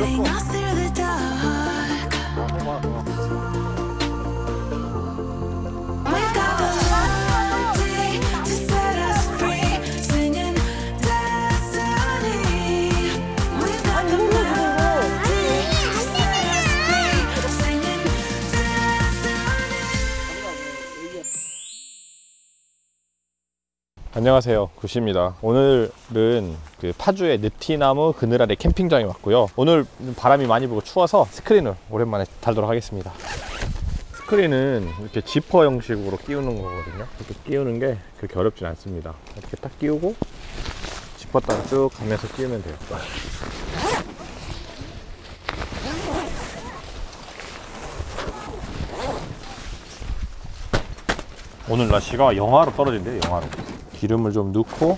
안녕하세요, 구시입니다. 오늘은 그 파주의 느티나무 그늘 아래 캠핑장에 왔고요. 오늘 바람이 많이 불고 추워서 스크린을 오랜만에 달도록 하겠습니다. 스크린은 이렇게 지퍼 형식으로 끼우는 거거든요. 이렇게 끼우는 게 그렇게 어렵진 않습니다. 이렇게 딱 끼우고 지퍼 따라 쭉 가면서 끼우면 돼요. 오늘 날씨가 영하로 떨어진대요. 영하로. 기름을 좀 넣고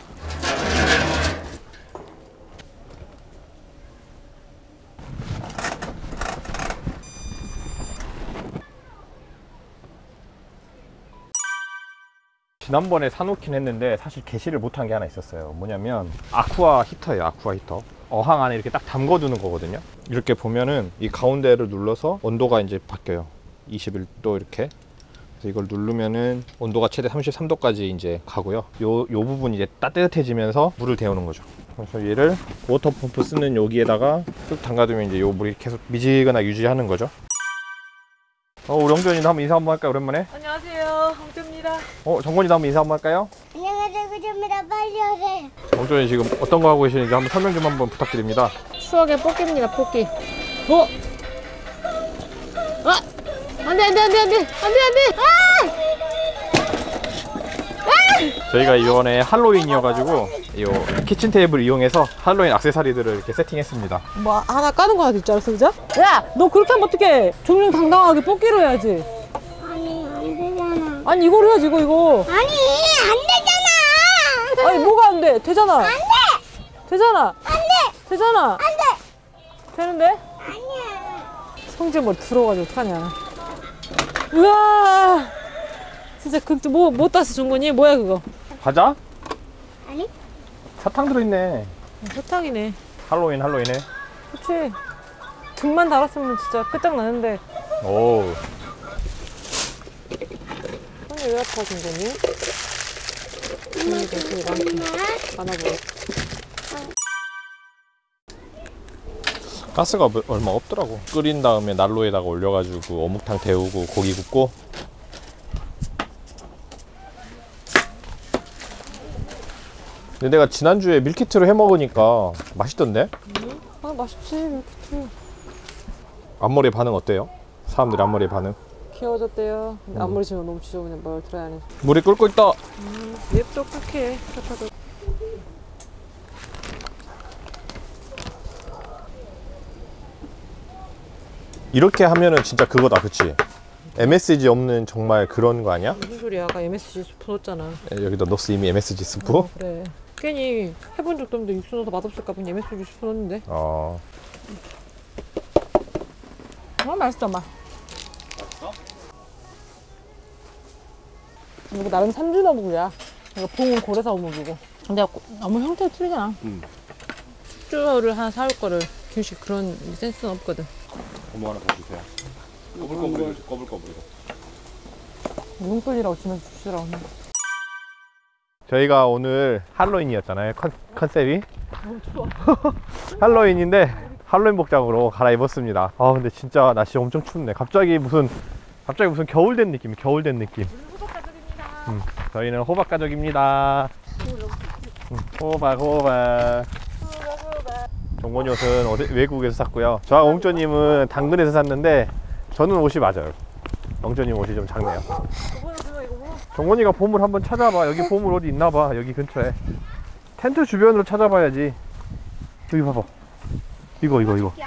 지난번에 사놓긴 했는데 사실 개시를 못한 게 하나 있었어요. 뭐냐면 아쿠아 히터예요. 아쿠아 히터. 어항 안에 이렇게 딱 담궈두는 거거든요. 이렇게 보면은 이 가운데를 눌러서 온도가 이제 바뀌어요. 21도 이렇게. 그래서 이걸 누르면은 온도가 최대 33도까지 이제 가고요. 요 부분이 이제 따뜻해지면서 물을 데우는 거죠. 그래서 얘를 워터 펌프 쓰는 여기에다가 쭉 담가두면 이제 요 물이 계속 미지근하게 유지하는 거죠. 우리 영준이도 한번 인사 한번 할까요? 오랜만에. 안녕하세요, 홍주입니다. 정권이도 한번 인사 한번 할까요? 안녕하세요, 구주입니다. 빨리 오세요. 영준이 지금 어떤 거 하고 계시는지 한번 설명 좀 한번 부탁드립니다. 추억의 뽑기입니다, 뽑기. 안돼. 저희가 이번에 할로윈이어가지고 요 키친 테이블 이용해서 할로윈 액세서리들을 이렇게 세팅했습니다. 뭐 하나 까는 거 하나 있지 않았어, 그죠? 야, 너 그렇게 하면 어떡해? 정정당당하게 뽑기로 해야지. 아니, 안 되잖아. 아니, 이걸 해야지, 이거. 아니, 안 되잖아. 아니, 뭐가 안 돼? 되잖아. 안 돼. 되잖아. 안 돼. 되잖아. 안 돼. 되는데? 아니야. 성질 뭐 들어가지고 어떡하냐. 우와, 진짜 뭐 땄어, 종건이? 뭐야 그거? 과자? 아니? 사탕 들어있네. 사탕이네. 할로윈해. 그치. 등만 달았으면 진짜 끝장나는데. 오. 손이 왜 아파, 종건이? 손이 되게 많아 보여. 가스가 얼마 없더라고. 끓인 다음에 난로에다가 올려가지고 어묵탕 데우고 고기 굽고. 근데 내가 지난주에 밀키트로 해 먹으니까 맛있던데? 아, 맛있지, 밀키트. 앞머리 반응 어때요? 사람들이 앞머리 반응? 귀여워졌대요. 근데 앞머리 지금 너무 지저분해. 뭘 들어야 하네. 물이 끓고 있다. 냅도 끓게. 이렇게 하면은 진짜 그거다, 그치? MSG 없는 정말 그런 거 아니야? 무슨 소리야? 아까 MSG 스프 넣었잖아. 여기다 넣었어, 이미 MSG 스프? 그래. 괜히 해본 적도 없는데 육수 넣어서 맛없을까 봐 MSG 스프 넣었는데. 맛있다, 맛. 이거 나름 삼준 어묵이야. 이거 봉은 고래사 어묵이고. 근데 어묵 형태가 틀리잖아. 숙주를 하나 사올 거를 규식 그런 센스는 없거든. 어묵 하나 더 주세요. 꼬불꼬불. 눈끌리라고 주면서 주시라고. 저희가 오늘 할로윈이었잖아요. 컨셉이. 추워. 할로윈인데 할로윈 복장으로 갈아입었습니다. 근데 진짜 날씨 엄청 춥네. 갑자기 무슨 겨울 된 느낌. 호박 가족입니다. 저희는 호박 가족입니다. 호박. 종건이 옷은 외국에서 샀고요. 저와 옹조님은 당근에서 샀는데 저는 옷이 맞아요. 옹조님 옷이 좀 작네요. 종건이가 보물 한번 찾아봐. 여기 보물 어디 있나봐. 여기 근처에 텐트 주변으로 찾아봐야지. 여기 봐봐. 이거. 우와, 얘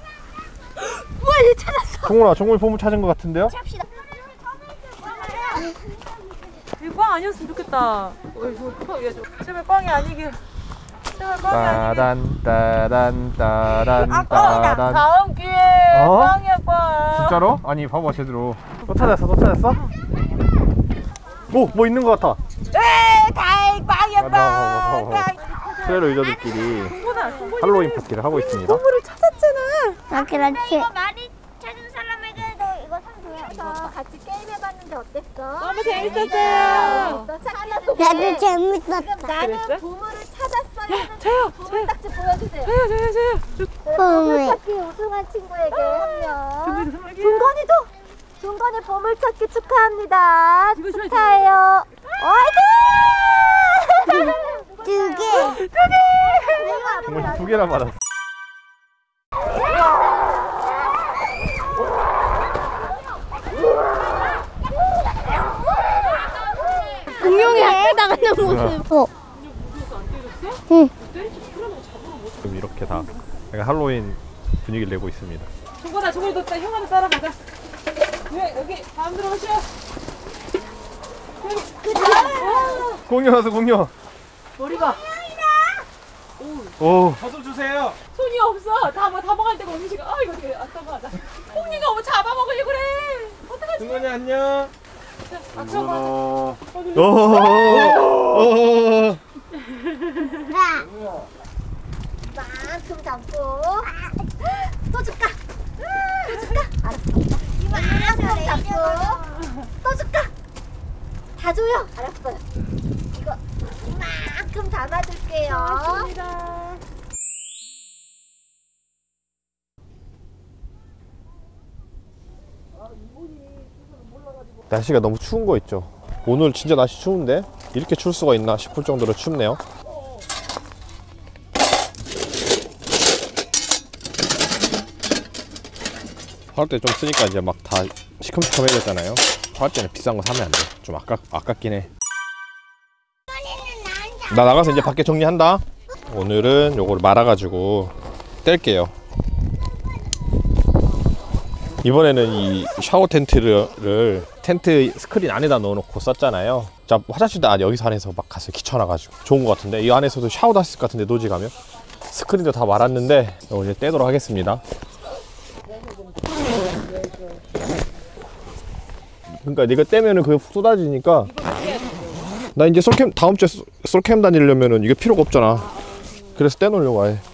찾았어. 종건이 보물 찾은 것 같은데요? 잡시다. 이거 꽝 아니었으면 좋겠다. 제발 꽝이 아니길. 따단. 다음 기회에 꽝이야, 꽝. 진짜로? 아니 봐봐 제대로. 또 찾았어? 오! 뭐 있는 것 같아. 다이 꽝이야, 꽝. 트레일러 유저들끼리 할로윈 파티를 하고 있습니다. 보물을 찾았잖아. 아, 그렇지. 이거 많이 찾은 사람에게도 이거 상 줘요. 그래서 같이 게임해봤는데 어땠어? 너무 재밌었어요. 나도 재밌었다. 나는 그랬어? 보물을 찾았어요. 저요. 보물딱지 보여주세요. 저요. 보물. 보물찾기 우승한 친구에게 한 명. 동건이 보물찾기 축하합니다. 축하해요. 화이팅! 두 개. 정말 2개나 받았어. 공룡이 학교 나가는 모습. 응. 지금 이렇게 다 약간 할로윈 분위기를 내고 있습니다. 동건아 저걸 뒀다 형아도 따라가자. 왜 여기 다음 들어오셔. 공룡 와서 공룡. 머리가 오. 저도 주세요. 손이 없어. 다 먹을 데가 음식을. 아 이거 되게 아까워하다. 콩니가 너무 잡아먹으려고 그래. 어떡하지? 승건이 안녕. 아까워. 오. 이만큼 잡고 또 줄까? 또 줄까? 알았어. 이만큼 잡고 또 줄까? 다 줘요. 알았어요. 이거 이만큼 담아줄게요. 날씨가 너무 추운 거 있죠. 오늘 진짜 날씨 추운데 이렇게 추울 수가 있나 싶을 정도로 춥네요. 화롯대 좀 쓰니까 이제 막 다 시큼시큼해졌잖아요. 화롯대는 비싼 거 사면 안 돼. 좀 아깝긴 해. 나 나가서 이제 밖에 정리한다. 오늘은 요걸 말아가지고 뗄게요. 이번에는 이 샤워 텐트를 텐트 스크린 안에다 넣어놓고 썼잖아요. 자, 화장실도 여기서 안에서 막 가서 귀찮아가지고 좋은 것 같은데 이 안에서도 샤워도 할 수 있을 것 같은데 노지 가면 스크린도 다 말았는데 이제 떼도록 하겠습니다. 그러니까 이거 떼면은 그게 훅 쏟아지니까 나 이제 솔캠 다음 주에 솔캠 다니려면은 이게 필요가 없잖아. 그래서 떼놓으려고 아예.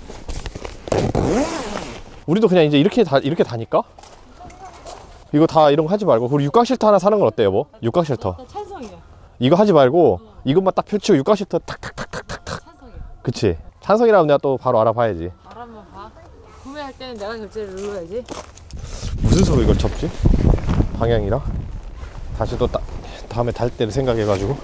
우리도 그냥 이제 이렇게 다니까? 이거 다 이런 거 하지 말고 우리 육각 실터 하나 사는 건 어때 여보? 육각 실터 찬성이야. 이거 하지 말고 이것만 딱 펼치고 육각 실터 탁탁탁탁탁탁. 찬성이야. 그치? 찬성이라면 내가 또 바로 알아봐야지. 알아만 봐. 구매할 때는 내가 결제를 눌러야지. 무슨 소리 이걸 접지? 방향이랑 다시 또 다음에 달 때를 생각해가지고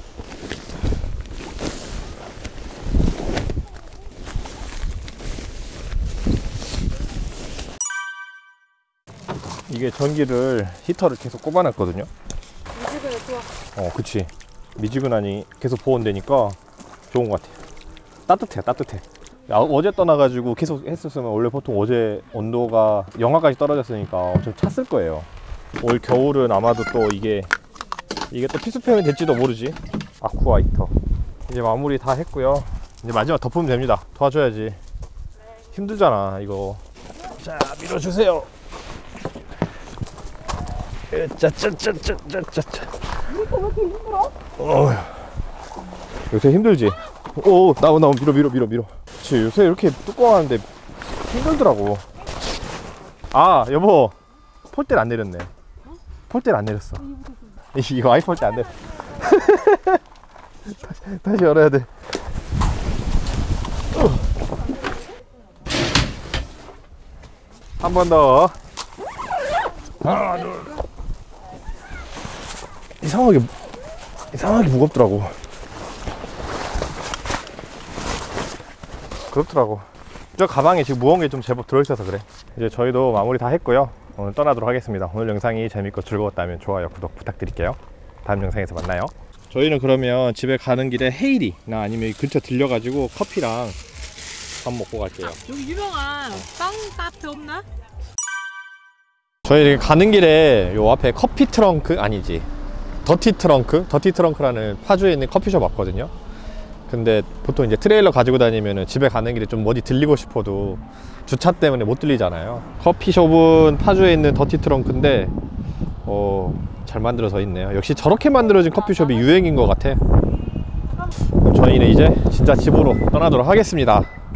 이게 전기를 히터를 계속 꼽아놨거든요. 미지근해 좋아. 그치. 미지근하니 계속 보온되니까 좋은 것 같아. 따뜻해. 어제 떠나가지고 계속 했었으면 원래 보통 어제 온도가 영하까지 떨어졌으니까 엄청 찼을 거예요. 올 겨울은 아마도 또 이게 또 필수품이 될지도 모르지. 아쿠아 히터 이제 마무리 다 했고요. 이제 마지막 덮으면 됩니다. 도와줘야지. 힘들잖아 이거. 자, 밀어주세요. 짜짜짜짜짜짜짜. 요새 힘들지? 오, 나오 밀어. 그치, 요새 이렇게 뚜껑하는데 힘들더라고. 아, 여보, 폴대를 안 내렸네. 폴대를 안 내렸어. 이거 아이 폴대 안 내렸어. 다시 열어야 돼. 한 번 더. 하나, 둘. 이상하게 무겁더라고. 그렇더라고. 저 가방에 지금 무거운 게 좀 제법 들어있어서 그래. 이제 저희도 마무리 다 했고요. 오늘 떠나도록 하겠습니다. 오늘 영상이 재밌고 즐거웠다면 좋아요, 구독 부탁드릴게요. 다음 영상에서 만나요. 저희는 그러면 집에 가는 길에 헤이리나 아니면 근처 들려가지고 커피랑 밥 먹고 갈게요. 여기 유명한 빵 카페 없나? 저희 가는 길에 요 앞에 커피 트렁크 아니지 더티 트렁크라는 파주에 있는 커피숍 왔거든요. 근데 보통 이제 트레일러 가지고 다니면은 집에 가는 길에 좀 어디 들리고 싶어도 주차 때문에 못 들리잖아요. 커피숍은 파주에 있는 더티 트렁크인데 잘 만들어져 있네요. 역시 저렇게 만들어진 커피숍이 유행인 것 같아. 그럼 저희는 이제 진짜 집으로 떠나도록 하겠습니다.